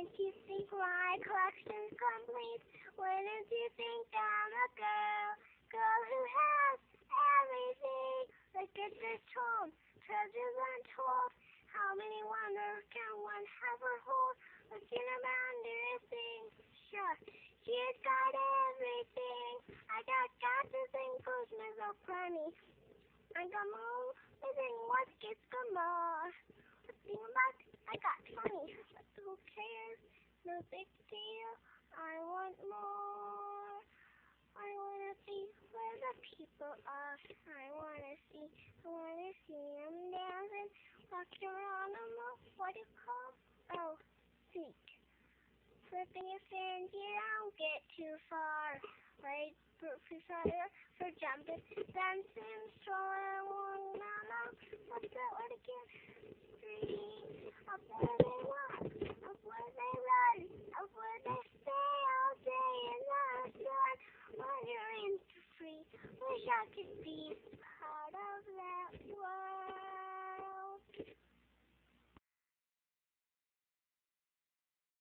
Wouldn't you think my collection's complete? Wouldn't you think I'm a girl who has everything? Look at this home, treasures untold. How many wonders can one ever hold? Looking around everything, sure, she's got everything. I got cactus and cosmos of plenty. I got more living what gets the more. The thing about I got 20, but who cares? No big deal. I want more. I wanna see where the people are. I wanna see them dancing, walking around on the what do you call? Oh, feet. Flipping your fins, you don't get too far. Right, for jumping, dancing, strolling along, mama. What's that word again? Street. Up where they walk, up where they run, up where they stay all day in the sun. Wondering for free, wish I could be